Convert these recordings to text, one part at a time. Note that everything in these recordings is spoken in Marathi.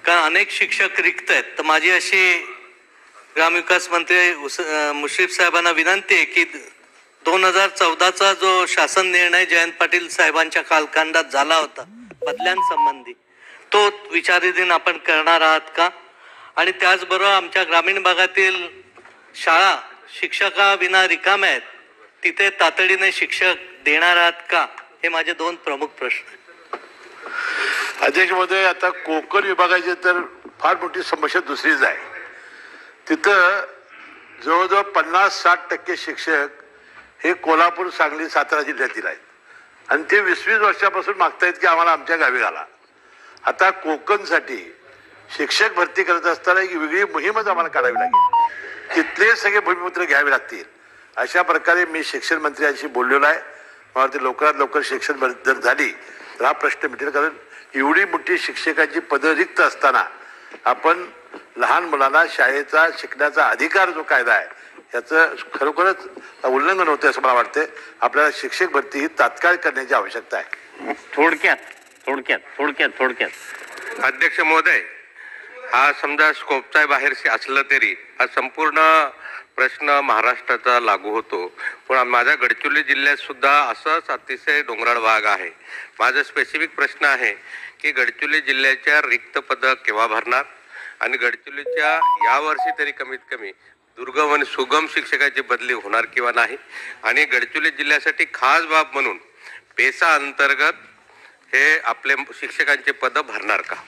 कारण अनेक शिक्षक रिक्त आहेत. तर माझी अशी ग्रामविकास मंत्री मुश्रीफ साहेबांना विनंती आहे की 2014चा जो शासन निर्णय जयंत पाटील साहेबांच्या कालखंडात झाला होता बदल्यांसंबंधी, तो विचाराधीन आपण करणार आहात का? आणि त्याचबरोबर आमच्या ग्रामीण भागातील शाळा शिक्षकाविना रिकाम्या आहेत, तिथे तातडीने शिक्षक देणार आहात का? हे माझे दोन प्रमुख प्रश्न आहेत. अध्यक्ष महोदय, आता कोकण विभागाची तर फार मोठी समस्या दुसरीच आहे. तिथं जवळजवळ 50-60% शिक्षक हे कोल्हापूर, सांगली, सातारा जिल्ह्यातील आहेत आणि ते 20-20 वर्षापासून मागतायत की आम्हाला आमच्या गावी घाला. आता कोकणसाठी शिक्षक भरती करत असताना एक वेगळी मोहीमच आम्हाला काढावी लागेल. तिथले सगळे भूमिपुत्र घ्यावे लागतील. अशा प्रकारे मी शिक्षण मंत्र्यांशी बोललेलो आहे. मला ते लवकरात लवकर शिक्षण जर झाली तर हा प्रश्न मिटेल. कारण एवढी मोठी शिक्षकांची पदं रिक्त असताना आपण लहान मुलांना शाळेचा शिकण्याचा अधिकार जो कायदा आहे याचं खरोखरच उल्लंघन होतं असं मला वाटतं. आपल्याला शिक्षक भरती ही तात्काळ करण्याची आवश्यकता आहे. थोडक्यात अध्यक्ष महोदय, हा समजा स्कोपचा बाहेरशी असलं तरी हा संपूर्ण प्रश्न महाराष्ट्राचा लागू होतो. पण माझ्या गडचिरोली जिल्ह्यात सुद्धा असंच अतिशय डोंगराळ भाग आहे. माझा स्पेसिफिक प्रश्न आहे की गडचिरोली जिल्ह्याच्या रिक्त पदं केव्हा भरणार आणि गडचिरोलीच्या यावर्षी तरी कमीत कमी दुर्गम आणि सुगम शिक्षकाची बदली होणार किंवा नाही, आणि गडचिरोली जिल्ह्यासाठी खास बाब म्हणून पेसा अंतर्गत हे आपले शिक्षकांचे पदं भरणार का?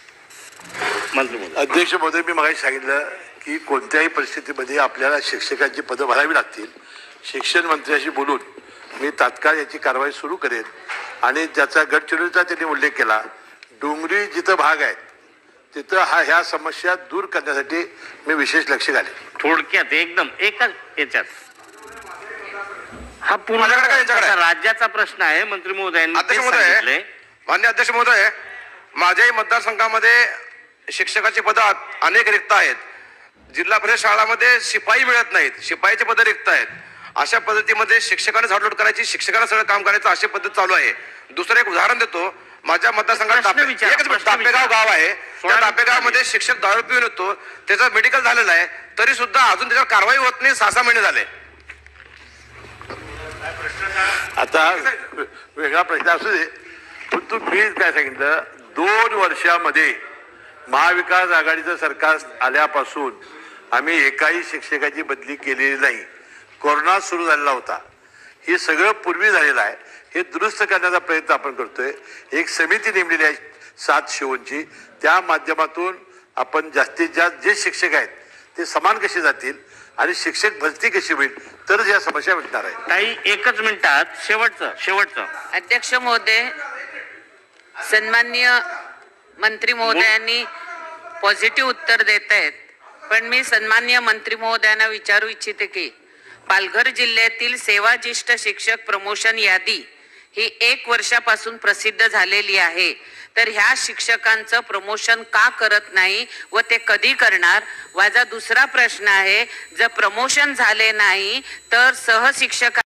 अध्यक्ष महोदय, मी मगाशी सांगितलं की कोणत्याही परिस्थितीमध्ये आपल्याला शिक्षकांची पदं भरावी लागतील. शिक्षण मंत्र्याशी बोलून मी तात्काळ याची कारवाई सुरू करेन आणि ज्याचा गडचिरोलीचा त्यांनी उल्लेख केला, डोंगरी जिथं भाग आहेत तिथं ह्या समस्या दूर करण्यासाठी मी विशेष लक्ष घालेन. थोडक्यात एकदम एकच याच्यात हा पूर्ण राज्याचा प्रश्न आहे. मंत्री महोदयांनी मान्य अध्यक्ष महोदय, माझ्याही मतदारसंघामध्ये शिक्षकाची पदं अनेक रिक्त आहेत. जिल्हा परिषद शाळांमध्ये शिपाई मिळत नाहीत, शिपाईची पदं रिक्त आहेत. अशा पद्धतीमध्ये शिक्षकांना झाडलोट करायची, शिक्षकांना सगळं काम करायचं अशी पद्धत चालू आहे. दुसरं एक उदाहरण देतो. माझ्या मतदारसंघात दापेगाव गाव आहे. त्या दापेगावमध्ये शिक्षक दारू पिऊन येतो, त्याचं मेडिकल झालेलं आहे, तरी सुद्धा अजून त्याच्यावर कारवाई होत नाही. 6 महिने झाले. आता वेगळा प्रश्न असू दे, पण तू मी काय सांगितलं, 2 वर्षामध्ये महाविकास आघाडीचं सरकार आल्यापासून आम्ही एकाही शिक्षकाची बदली केलेली नाही. कोरोना सुरू झालेला होता. हे सगळं पूर्वी झालेलं आहे. हे दुरुस्त करण्याचा प्रयत्न आपण करतोय. एक समिती नेमलेली आहे 7 शिवोंची. त्या माध्यमातून आपण जास्तीत जास्त जे शिक्षक आहेत ते समान कसे जातील आणि शिक्षक भरती कशी होईल तरच या समस्या मिटणार आहे. काही एकच मिनिटात शेवटचं अध्यक्ष महोदय, सन्माननीय मंत्री महोदयांनी पॉझिटिव्ह उत्तर देत आहेत, पण मी सन्माननीय मंत्री महोदयांना विचारू इच्छिते की पालघर जिल्ह्यातील सेवाज्येष्ठ शिक्षक प्रमोशन यादी ही 1 वर्षापासून प्रसिद्ध झालेली आहे. तर ह्या शिक्षकांचं प्रमोशन का करत नाही व ते कधी करणार? माझा दुसरा प्रश्न आहे, जर प्रमोशन झाले नाही तर सहशिक्षक